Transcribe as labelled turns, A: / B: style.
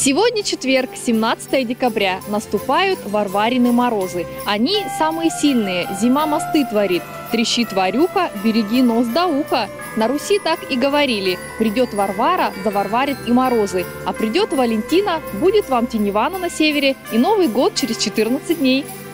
A: Сегодня четверг, 17 декабря. Наступают Варварины морозы. Они самые сильные. Зима мосты творит. Трещит Варюха, береги нос да уха. На Руси так и говорили. Придет Варвара, заварварит и морозы. А придет Валентина, будет вам теневано на севере и Новый год через 14 дней.